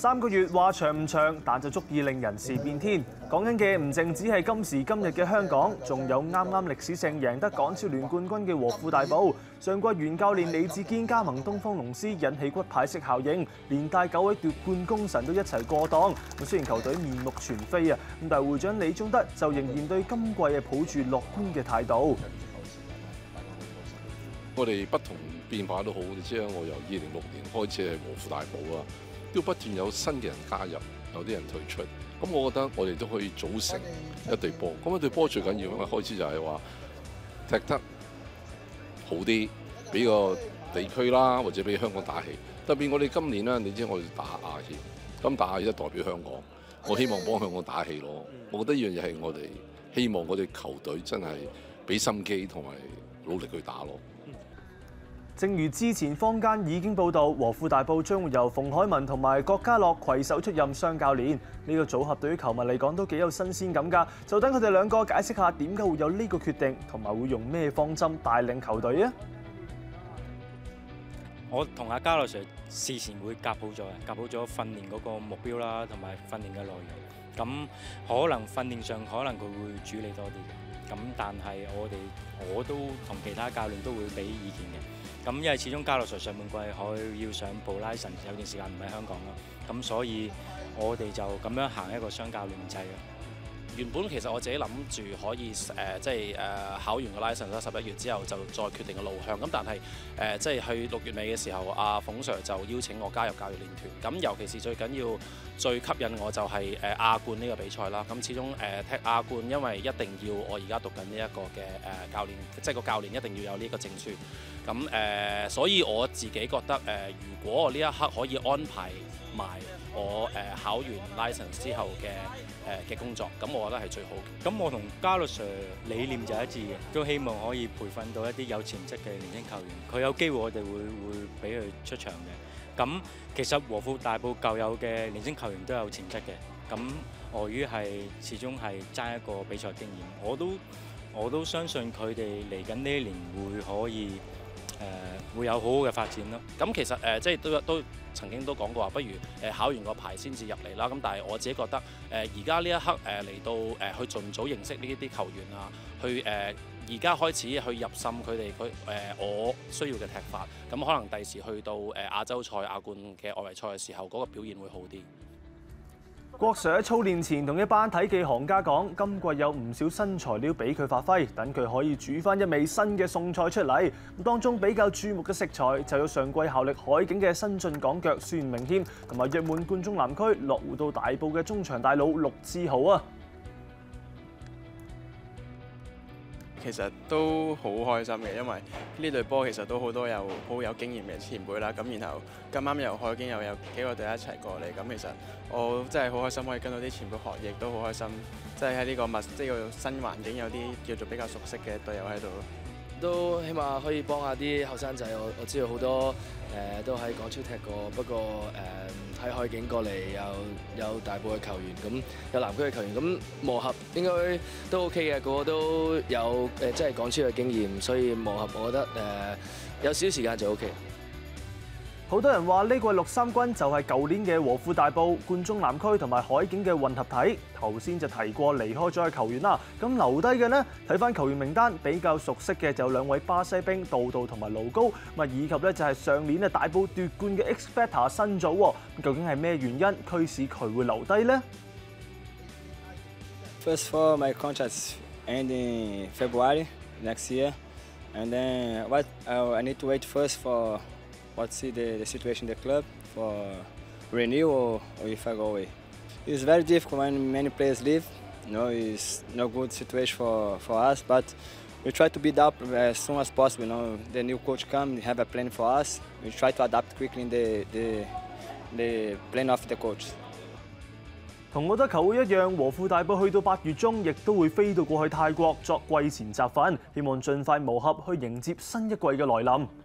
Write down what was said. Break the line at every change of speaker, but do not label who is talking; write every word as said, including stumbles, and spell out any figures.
三個月話長唔長，但就足以令人事變天。講緊嘅唔淨止係今時今日嘅香港，仲有啱啱歷史性贏得港超聯冠軍嘅和富大埔。上季原教練李志堅加盟東方龍獅，引起骨牌式效應，連帶九位奪冠功臣都一齊過檔。咁雖然球隊面目全非啊，咁但係會長李宗德就仍然對今季係抱住樂觀嘅態度。
我哋不同變化都好，你知啦。我由二零六年開始係和富大埔啊，都不斷有新嘅人加入，有啲人退出。咁我覺得我哋都可以組成一隊波。咁一隊波最緊要，因為開始就係話踢得好啲，俾個地區啦，或者俾香港打氣。特別我哋今年咧，你知我哋打亞協，咁打亞協代表香港，我希望幫香港打氣咯。我覺得呢樣嘢係我哋希望我哋球隊真係俾心機同埋努力去打咯。
正如之前坊間已經報道，和富大埔將會由馮海文同埋郭家樂攜手出任雙教練。呢個組合對於球迷嚟講都幾有新鮮感㗎。就等佢哋兩個解釋下點解會有呢個決定，同埋會用咩方針帶領球隊啊！
我同阿嘉樂 Sir 事前會夾好咗嘅，夾好咗訓練嗰個目標啦，同埋訓練嘅內容。咁可能訓練上可能佢會主理多啲嘅，咁但係我哋我都同其他教練都會俾意見嘅。咁因為始終嘉樂 Sir 上半季佢要上布拉神，有段時間唔喺香港咯，咁所以我哋就咁樣行一個雙教練制咯。
原本其實我自己諗住可以誒、呃，即係誒、呃、考完個 license 啦，十一月之後就再決定個路向。咁但係誒、呃，即係去六月尾嘅時候，阿馮 Sir 就邀請我加入教育練團。咁尤其是最緊要、最吸引我就係誒亞冠呢個比賽啦。咁始終誒、呃、踢亞冠，因為一定要我而家讀緊呢一個嘅誒教練，即係個教練一定要有呢個證書。咁誒、呃，所以我自己覺得誒、呃，如果我呢一刻可以安排埋我誒、呃、考完 license 之後嘅誒嘅工作，咁我覺得係最好嘅。
咁我同嘉樂 Sir 理念就一致嘅，都希望可以培訓到一啲有潛質嘅年輕球員。佢有機會，我哋會會俾佢出場嘅。咁其實和富大埔舊有嘅年輕球員都有潛質嘅。咁礙於係始終係爭一個比賽經驗，我都我都相信佢哋嚟緊呢一年會可以。誒、呃、會有好好嘅發展咯。
咁其實誒、呃、即係都都曾經都講過話，不如誒考完個牌先至入嚟啦。咁但係我自己覺得誒而家呢一刻誒嚟、呃、到誒、呃、去盡早認識呢啲球員啊，去誒而家開始去入滲佢哋佢誒我需要嘅踢法。咁可能第時去到誒亞洲賽亞冠嘅外圍賽嘅時候，嗰、那個表現會好啲。
郭 Sir 喺操練前同一班體技行家講，今季有唔少新材料俾佢發揮，等佢可以煮翻一味新嘅餸菜出嚟。咁當中比較注目嘅食材就有上季效力海景嘅新晉港腳孫明謙，同埋約滿冠忠南區落戶到大埔嘅中場大佬陸志豪啊！
其實都好開心嘅，因為呢隊波其實都好多有好有經驗嘅前輩啦。咁然後咁啱由海景又有幾個隊一齊過嚟，咁其實我真係好開心可以跟到啲前輩學，亦都好開心，即係喺呢個密即係個新環境有啲叫做比較熟悉嘅隊友喺度。
都起碼可以幫下啲後生仔，我我知道好多誒、呃、都喺港超踢過，不過誒喺、呃、海景過嚟有有大埔嘅球員，咁有南區嘅球員，咁磨合應該都 OK 嘅，個個都有誒即係港超嘅經驗，所以磨合我覺得誒、呃、有少少時間就 OK。
好多人話呢個綠衫軍就係舊年嘅和富大埔、冠忠南區同埋海景嘅混合體。頭先就提過離開咗嘅球員啦，咁留低嘅呢？睇翻球員名單，比較熟悉嘅就有兩位巴西兵杜杜同埋盧高，咁以及咧就係上年啊大埔奪冠嘅 X Factor 新組喎。咁究竟係咩原因驅使佢會留低呢？
First of all, my contract's ending February next year, and then what uh, I need to wait first for what's the, the situation in the club for renewal or if I go away. It's very difficult when many players leave. You know, it's no good situation for, for us, but we try to build up as soon as possible. You know, the new coach come, have a plan for us. We try to adapt quickly in the, the, the plan of the coach.
同好多球會一樣，和富大埔去到八月中，亦都會飛到過去泰國作季前集訓，希望盡快磨合去迎接新一季嘅來臨。